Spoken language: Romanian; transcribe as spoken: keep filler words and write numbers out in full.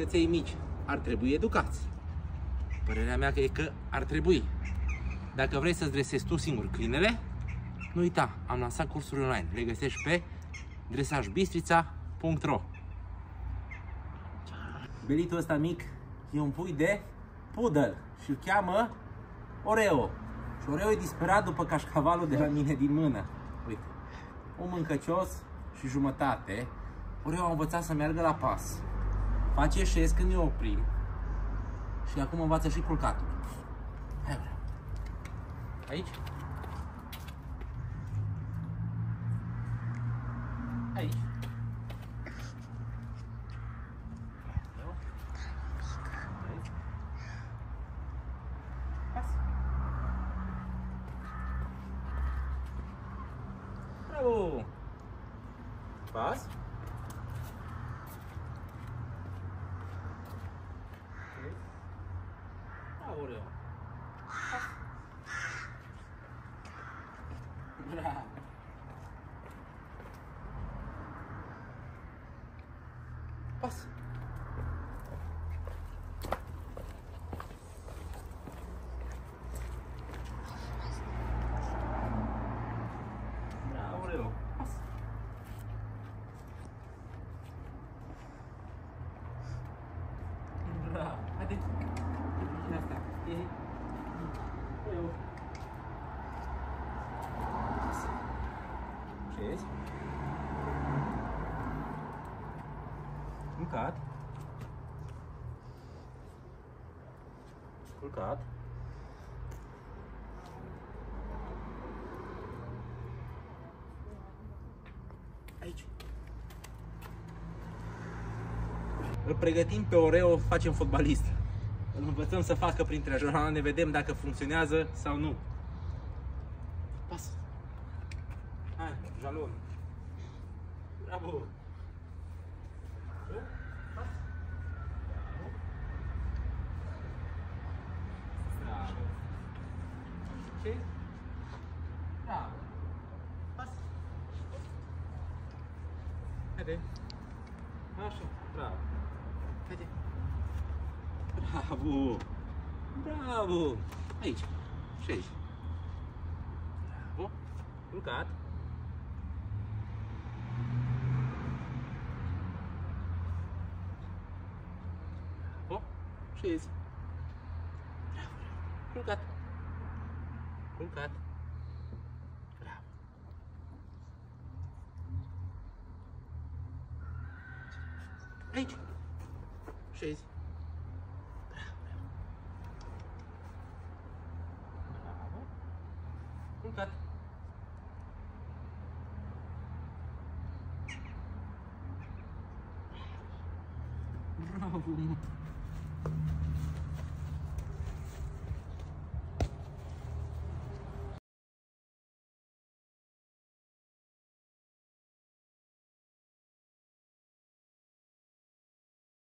căței mici ar trebui educați. Părerea mea e că ar trebui. Dacă vrei să-ți dresezi tu singur câinele, nu uita, am lansat cursuri online. Le găsești pe dresaj bistrița punct ro. Belitul ăsta mic e un pui de poodle și îl cheamă Oreo. Și Oreo e disperat după cașcavalul de la mine din mână. Uite, un mâncăcios și jumătate. Oreo a învățat să meargă la pas. Face șez când ne oprim. Și acum învață și culcatul. Hai, Oreo. Aici? Aici. Pas. Bravo! Pas. Bravo, Oreo. Pas. Bravo. Pas. Bravo, Oreo. Pas. Bravo. Haide. E asta. E. Oreo. Pas. Șezi? Culcat. Culcat. Aici. Îl pregătim pe Oreo, facem fotbalist. Îl învățăm să facă printre jaloane, ne vedem dacă funcționează sau nu. Pas. Hai, jalon. Bravo. Pas. Bravo. Ce? Bravo. Pas. Haide. Așa, bravo. Haide. Bravo. Bravo. Aici. Și aici. Bravo. Culcat. Bravo. Șezi. Bravo. Culcat. Culcat. Bravo. Aici. Șezi. Bravo. Bravo. Culcat. Bravo.